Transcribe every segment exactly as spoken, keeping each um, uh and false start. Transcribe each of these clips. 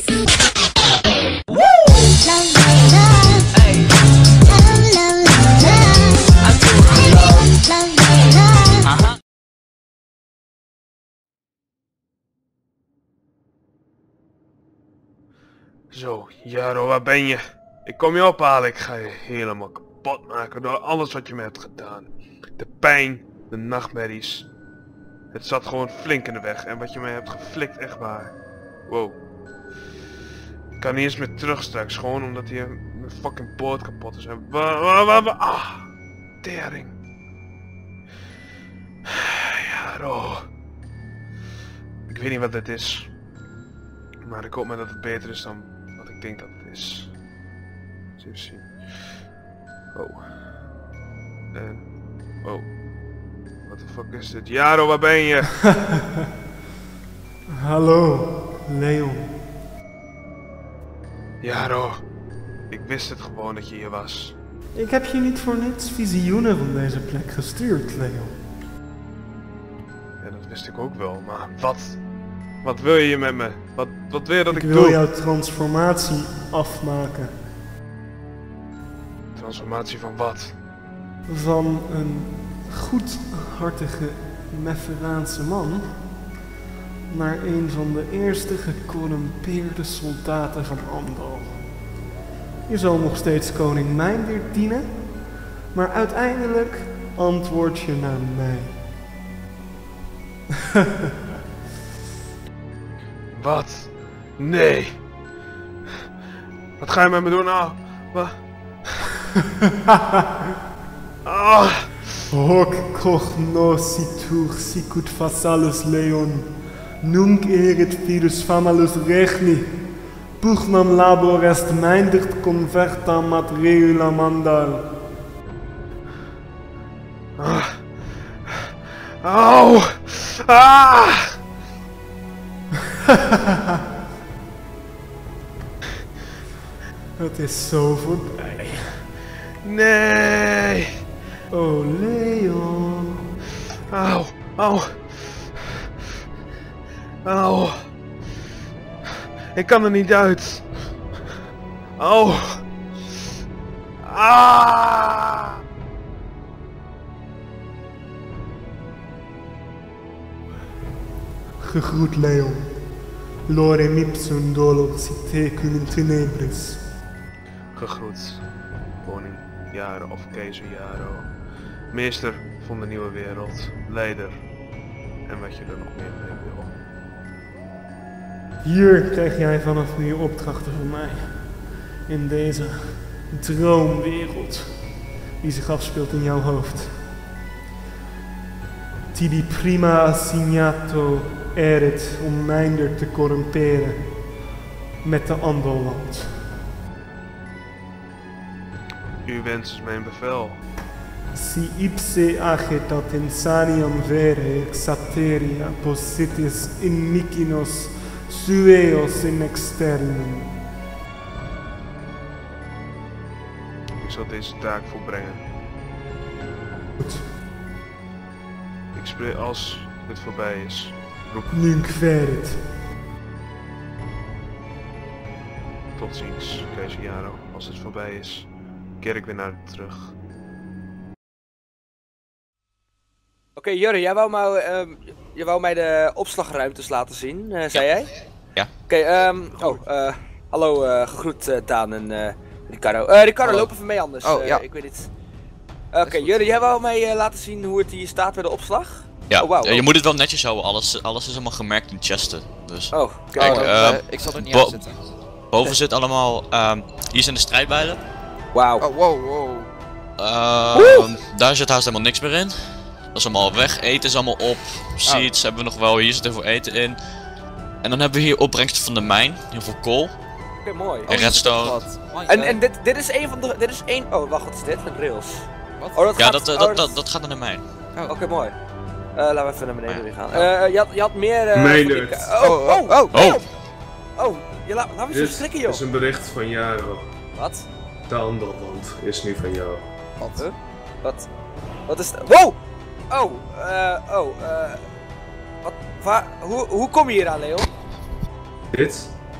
Zo, Jaro, waar ben je? Ik kom je ophalen, ik ga je helemaal kapot maken door alles wat je me hebt gedaan. De pijn, de nachtmerries. Het zat gewoon flink in de weg en wat je me hebt geflikt, echt waar. Wow. Ik kan niet eens meer terug straks, gewoon omdat hier mijn fucking poort kapot is. En wa wa wa wa ah, tering. Jaro. Ik weet niet wat dit is. Maar ik hoop maar dat het beter is dan wat ik denk dat het is. Eens even zien. Oh. En... Oh. Wat de fuck is dit? Jaro, waar ben je? Hallo, Leon. Jaro. Ik wist het gewoon dat je hier was. Ik heb je niet voor niets visioenen van deze plek gestuurd, Leon. Ja, dat wist ik ook wel, maar wat? Wat wil je met me? Wat, wat wil je dat ik, ik doe? Ik wil jouw transformatie afmaken. Transformatie van wat? Van een goedhartige Meferaanse man naar een van de eerste gecorrumpeerde soldaten van Andal. Je zal nog steeds koning Meindir dienen, maar uiteindelijk antwoord je naar mij. Wat? Nee. Wat ga je met me doen nou? Wat? Ah. Hoc cognoscitur sicut vassalus Leon, nunc erit fidus famalus regni, pugnam labor est Meindirt convertam mat regula mandal. Ah. Au! Ah! Het is zo voorbij. Nee! Oh Leon. Au, au. Au. Ik kan er niet uit. Au. Ah! Gegroet Leon. Lorem ipsum dolor si tecum in tenebris. Gegroet, koning Jaro of keizer Jaro. Meester van de nieuwe wereld, leider en wat je er nog meer mee wil. Hier krijg jij vanaf nu opdrachten van mij. In deze droomwereld die zich afspeelt in jouw hoofd. Tibi prima assignato erit om Meindir te corrumperen met de Andalland. Uw wens is mijn bevel. Si ipse agetat insaniam vere exateria possitis in mikinos sueos in externum. Ik zal deze taak volbrengen. Goed. Ik spreek als het voorbij is. Roep. Nunc verit. Tot ziens, keizer Jaro. Als het voorbij is, keer ik weer naar u terug. Oké, okay, Jurre, jij wou, mij, uh, jij wou mij de opslagruimtes laten zien, uh, zei ja. jij? Ja. Oké, okay, um, oh, uh, hallo, uh, gegroet uh, Daan en uh, Ricardo. Uh, Ricardo, loop even mee anders. Oh, uh, ja. Ik weet niet. Oké, okay, Jurre, jij wou mij uh, laten zien hoe het hier staat bij de opslag? Ja, oh, wow, uh, je moet het wel netjes houden, alles, alles is allemaal gemerkt in chesten. Dus. Oh, kijk, oh, uh, uh, ik zal er niet aan zitten. Boven zit allemaal, um, hier zijn de strijdbijlen. Wauw. Oh, wow, wow. Uh, daar zit haast helemaal niks meer in. Dat is allemaal weg, eten is allemaal op, seeds oh. hebben we nog wel, hier zit heel veel eten in. En dan hebben we hier opbrengsten van de mijn, heel veel kool. Oké, okay, mooi. En redstone. Oh, en en dit, dit is een van de, dit is één, oh wacht, wat is dit? Een rails. Wat? Oh, dat ja, gaat, dat, uh, oh, dat, dat, dat gaat naar de mijn. Oh. Oké, okay, mooi. Uh, laten we even naar beneden weer gaan. Uh, je, had, je had meer... Uh, Mijnerd. Oh, oh, oh, oh! Oh! Oh, je la, laat me zo schrikken, joh. Dit is een bericht van Jaro. Wat? De Andalland is nu van jou. Wat? Huh? Wat? Wat is dat? Wow! Oh, eh, uh, oh, eh... Uh, wat? Waar? Hoe, hoe kom je hier aan, Leon? Dit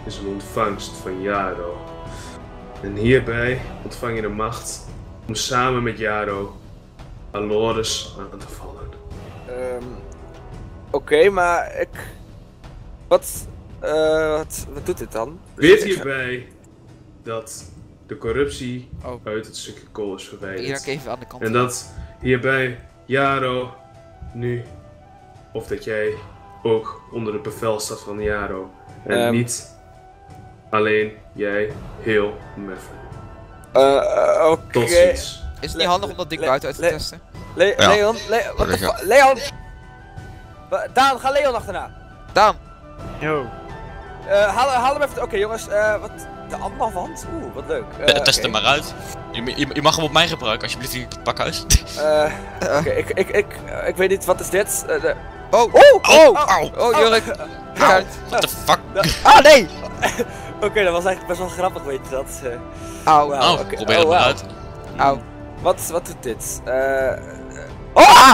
is een ontvangst van Jaro. En hierbij ontvang je de macht om samen met Jaro Aloris aan te vallen. Um, Oké, okay, maar ik... Wat, uh, wat... Wat doet dit dan? Weet hierbij dat de corruptie Oh. uit het stukje kool is Hier verwijderd. even aan de kant. En dat hierbij Jaro nu, of dat jij ook onder het bevel staat van Jaro. En Um. niet alleen jij, heel Meffen. Uh, uh, Oké. Tot ziens. Is het Le- niet handig om dat ding le- buiten uit te le- testen? Le Ja. Leon, Le wat de Ja. fu- Leon! Wa- Daan, ga Leon achterna. Daan! Yo. Uh, haal, haal hem even. Oké okay, jongens, uh, wat? De andere wand? Oeh, wat leuk. Uh, Test oké. hem maar uit. Je, je, je mag hem op mij gebruiken, alsjeblieft, die pakhuis. Uh, Oké, okay, ik, ik, ik, ik weet niet, wat is dit? Uh, de... Oh! Oh! Oh, auw. Oh, Jurk! Kijk. What the fuck? Ah, nee! Oké, okay, dat was eigenlijk best wel grappig, weet je dat? Uh, Auw. Wauw. Oh, oké. probeer Oh, het maar wauw. uit. Auw. wat, wat doet dit? Uh, Ah!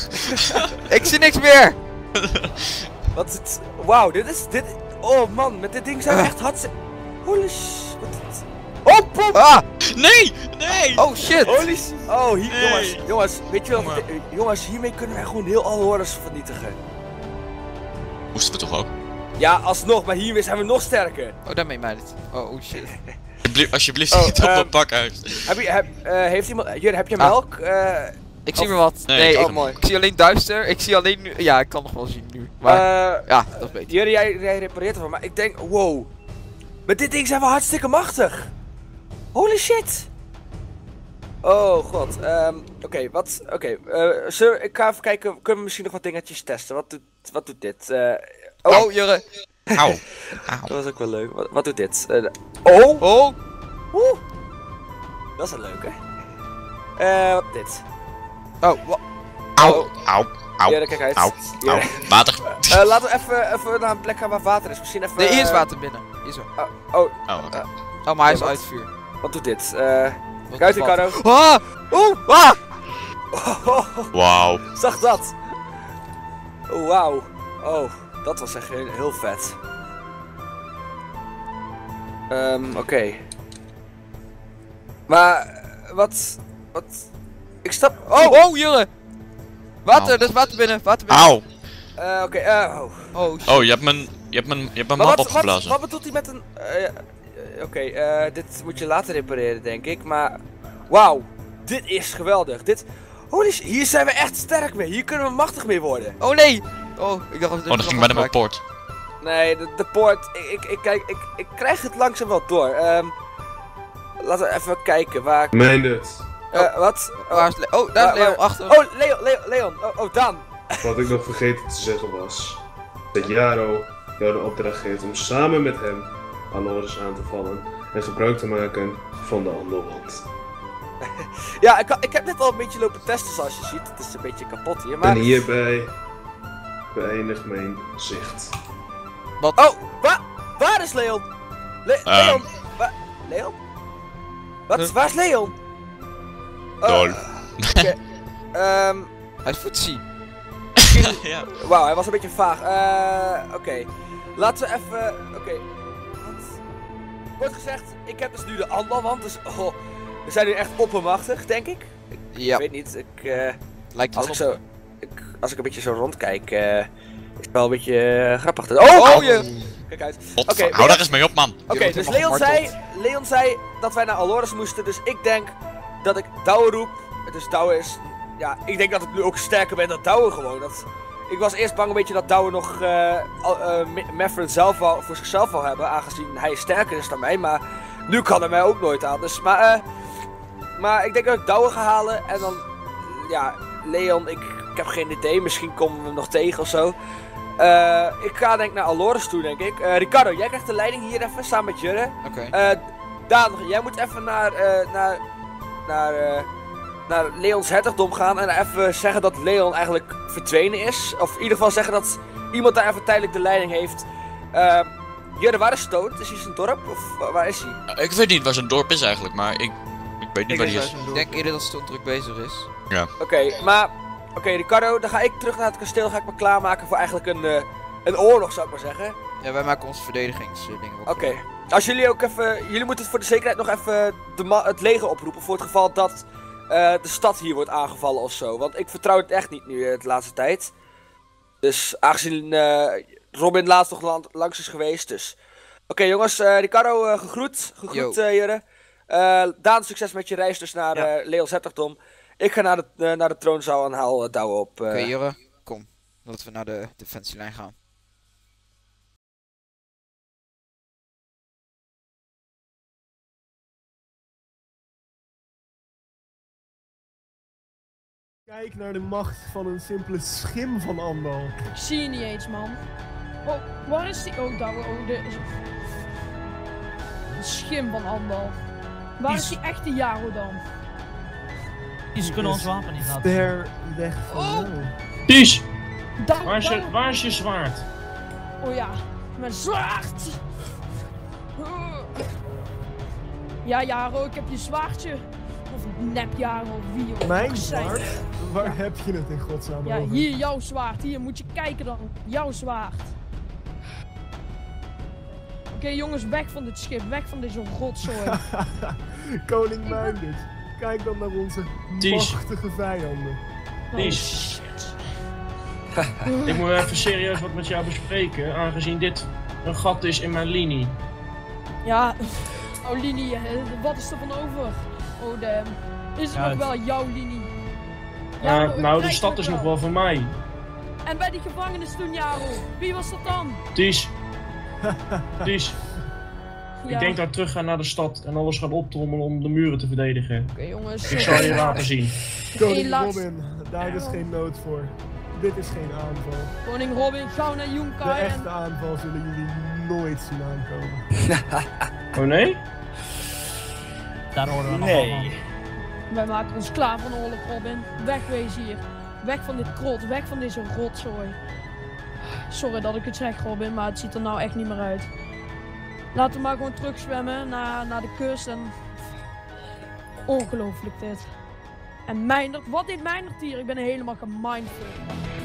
Ik zie niks meer! wat is het? Wauw, dit is, dit... Oh man, met dit ding zijn we echt hartstikke... Holy sh... Wat is het? Oh, pop! Ah! Nee! Nee! Oh shit! Holy sh... Oh, hier, Nee. jongens, jongens, weet je wat? Jongen. dit- Jongens, hiermee kunnen wij gewoon heel Aloris vernietigen. Moesten we toch ook? Ja, alsnog, maar hiermee zijn we nog sterker. Oh, daarmee mij dit. Oh, oh shit. Alsjeblieft, alsjeblieft Oh, niet op ehm, dat pakhuis. Heb je, heb, uh, heeft iemand... Jur, heb je Ah. melk? Uh, Ik zie Oh. weer wat. Nee, Nee, ik ik, oh, mooi. ik zie alleen duister. Ik zie alleen nu. Ja, ik kan nog wel zien nu. Maar uh, ja, dat is beter. Jur, jij, jij repareert ervan, maar ik denk... Wow. Met dit ding zijn we hartstikke machtig. Holy shit. Oh god. Um, Oké, okay, wat... Oké, okay, uh, zullen- ik ga even kijken. Kunnen we misschien nog wat dingetjes testen? Wat doet, wat doet dit? Uh, oh, Oh, Jurre. Auw. dat was ook wel leuk. Wat, wat doet dit? Uh, oh! Oh! Oeh. Dat is een leuke. Eh, wat dit? Oh, wa- Auw. Auw. Auw. Jurre, kijk uit. Auw. Jurre. Auw. Water. Uh, laten we even, even naar een plek gaan waar water is. Misschien even... nee, hier is eh, water binnen. Hier zo. Oh, Oh, oké. Oh, maar hij is Ja, wat- uit vuur. wat doet dit? Eh... Wat Kijk uit, is wat? Ricardo. Ah! Oeh! Ah! Wauw. Zag dat? Oh, wauw. Oh, dat was echt heel, heel vet. Ehm, oké. Okay. Maar, eh, wat... Wat... Ik stap... Oh, oh, Jurre! Water, Auw. er is water binnen. Water binnen. Auw. Eh, oké, eh, oh. Oh, shit. Oh, je hebt mijn, je hebt mijn, je hebt mijn Maar map wat, wat, opgeblazen. wat bedoelt hij met een... eh, eh, oké, eh, dit moet je later repareren, denk ik, maar... Wauw, dit is geweldig. Dit... Holy shit, hier zijn we echt sterk mee. Hier kunnen we machtig mee worden. Oh nee! Oh, ik dacht dat Oh, dan ging ik bijna mijn poort. Nee, de, de poort... Ik, ik, ik, kijk, ik, ik krijg het langzaam wel door. Ehm laten we even kijken waar... Mijn het. eh, wat? Waar is Le oh, daar is Waar- Leon waar- achter. Oh, Leon, Leon, Leon. Oh, oh, Dan. Wat ik nog vergeten te zeggen was dat Jaro jou de opdracht geeft om samen met hem Aloris aan te vallen en gebruik te maken van de Anderwand. Ja, ik, ik heb net al een beetje lopen testen, zoals je ziet. Het is een beetje kapot hier, maar... En hierbij beëindigt mijn zicht. Oh, waar, waar is Leon? Le Ehm. Leon? Waar? Leon? Wat? Huh? Waar is Leon? Oh, Dol. Oké. Ehm, Hij is voetzie. Ja. Wauw, hij was een beetje vaag. Eh, oké. Laten we even... Oké. Wat? Wordt gezegd, ik heb dus nu de anderwand, dus... Oh, we zijn nu echt oppermachtig, denk ik. Ja, Ik weet niet, ik... eh, lijkt als wel ik op. zo... Ik, als ik een beetje zo rondkijk, eh is het wel een beetje eh, grappig. Oh, Oh, je. Kijk uit. What Oké, the fuck? Hou daar eens mee op, man. Oké, wordt dus helemaal Leon zei, gemarteld. Leon zei dat wij naar Aloris moesten, dus ik denk dat ik Douwe roep. Dus Douwe is, ja, ik denk dat ik nu ook sterker ben dan Douwe gewoon. Dat, ik was eerst bang een beetje dat Douwe nog uh, uh, Maverick zelf wel, voor zichzelf wil hebben, aangezien hij sterker is dan mij, maar nu kan hij mij ook nooit aan. Dus, maar, uh, maar ik denk dat ik Douwe ga halen en dan, ja, Leon, ik, ik heb geen idee, misschien komen we hem nog tegen of zo. Uh, ik ga denk ik naar Aloris toe, denk ik. Uh, Ricardo, jij krijgt de leiding hier even, samen met Jurre. Oké. Uh, Daan, jij moet even naar, uh, naar, naar, uh, naar Leons hertogdom gaan en even zeggen dat Leon eigenlijk verdwenen is. Of in ieder geval zeggen dat iemand daar even tijdelijk de leiding heeft. Uh, Jurre, waar is Stoot? Is hij zijn dorp? Of uh, waar is hij? Ik weet niet waar zijn dorp is eigenlijk, maar ik, ik weet niet Ik waar weet die is. waar Ik denk eerder dat Stone druk bezig is. Oké, okay, maar... Oké, okay, Ricardo, dan ga ik terug naar het kasteel, ga ik me klaarmaken voor eigenlijk een, uh, een oorlog, zou ik maar zeggen. Ja, wij maken onze verdedigingsdingen. Oké. Okay. Als jullie ook even... Jullie moeten voor de zekerheid nog even de ma het leger oproepen voor het geval dat uh, de stad hier wordt aangevallen of zo. Want ik vertrouw het echt niet nu uh, de laatste tijd. Dus aangezien uh, Robin laatst nog lang langs is geweest, dus... Oké okay, jongens, uh, Ricardo uh, gegroet. Gegroet uh, heren. Uh, Daan, succes met je reis dus naar ja. uh, Leels hertogdom. Ik ga naar de, uh, naar de troonzaal en haal uh, Douwe op. Uh... Oké okay, Jure, kom. Laten we naar de defensielijn gaan. Kijk naar de macht van een simpele schim van Andal. Ik zie je niet eens, man. Oh, waar is die? Oh, Douwe. Oh, de... Een schim van Andal. Waar is, is die echte Jaro dan? Ze kunnen ons wapen niet laten. Ver weg van oh. jou. Ties! Douwe, waar, is je, Douwe. waar is je zwaard? Oh ja, mijn zwaard! Ja, Jaro, ik heb je zwaardje. Of nep Jaro, wie je Mijn zwaard? Waar heb je het in godsnaam ja, over? Hier, jouw zwaard. Hier, moet je kijken dan. Jouw zwaard. Oké okay, jongens, weg van dit schip. Weg van deze rotzooi. Koning Minded. Kijk dan naar onze Ties. machtige vijanden. Ties. Oh, ik moet even serieus wat met jou bespreken, aangezien dit een gat is in mijn linie. Ja, oh linie, wat is er van over? Oh damn. Is het ja, nog wel jouw linie? Ja, uh, nou, de stad is nog wel van mij. En bij die gevangenis toen, Jaro, wie was dat dan? Ties. Ties. Ja. Ik denk dat ik terug ga naar de stad en alles gaan optrommelen om de muren te verdedigen. Oké okay, jongens. Ik zal je laten zien. Koning Robin, daar is geen nood voor. Dit is geen aanval. Koning Robin, gauw naar Yunkai. De echte en... aanval zullen jullie nooit zien aankomen. Oh nee? Daar horen we nog nee. Van. Wij maken ons klaar van oorlog, Robin. Wegwezen hier. Weg van dit krot, weg van deze rotzooi. Sorry dat ik het zeg, Robin, maar het ziet er nou echt niet meer uit. Laten we maar gewoon terugzwemmen naar, naar de kust en... Ongelooflijk dit. En Meindert, wat deed Meindert hier? Ik ben helemaal gemindfucked.